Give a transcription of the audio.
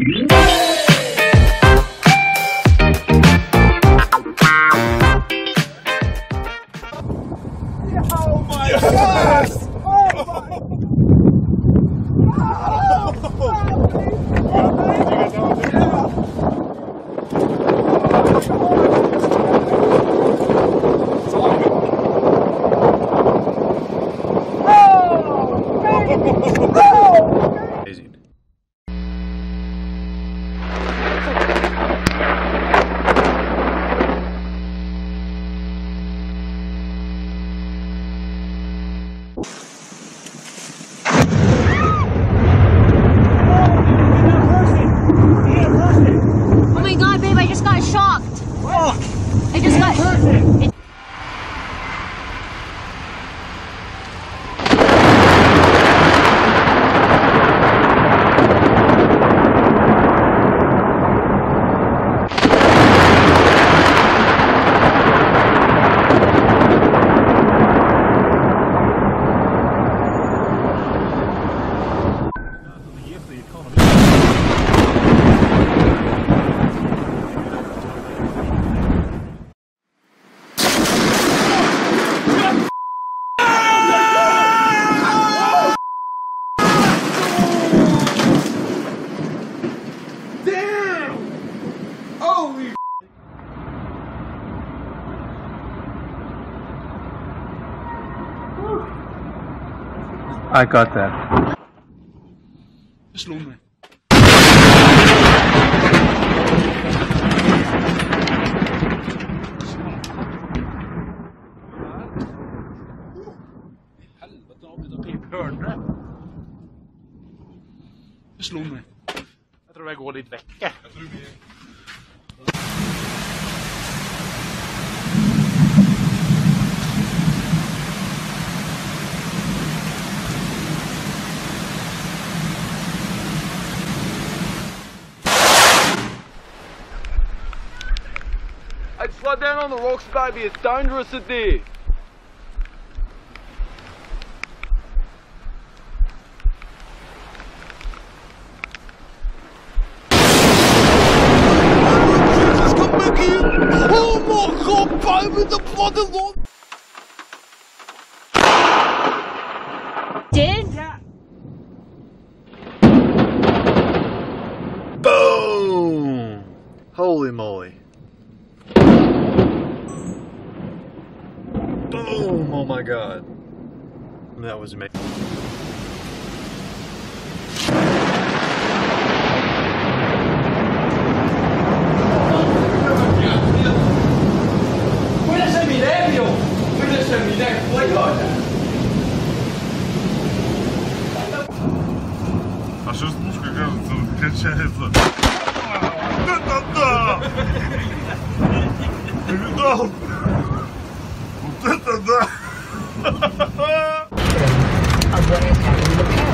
Oh my yes! Amazing. Oh my god, babe, I just got shocked. I just got shocked. I got that. Slå mig. Helvete, har vi pip. Hörde du det? Det slog mig. Jag tror jag går lite vecka. Jag tror vi... I'd slide down on the rocks, baby. It's dangerous in there. Jesus, come back here! Oh my god, baby, the bloody Lord! Did? Yeah. Boom! Holy moly. Boom! Oh my god. That was amazing. Puedes milenio. Puedes milenio. А сейчас мушка, кажется, качается. Да-да-да! Ты видал? Вот это да! Of what is happening in the past.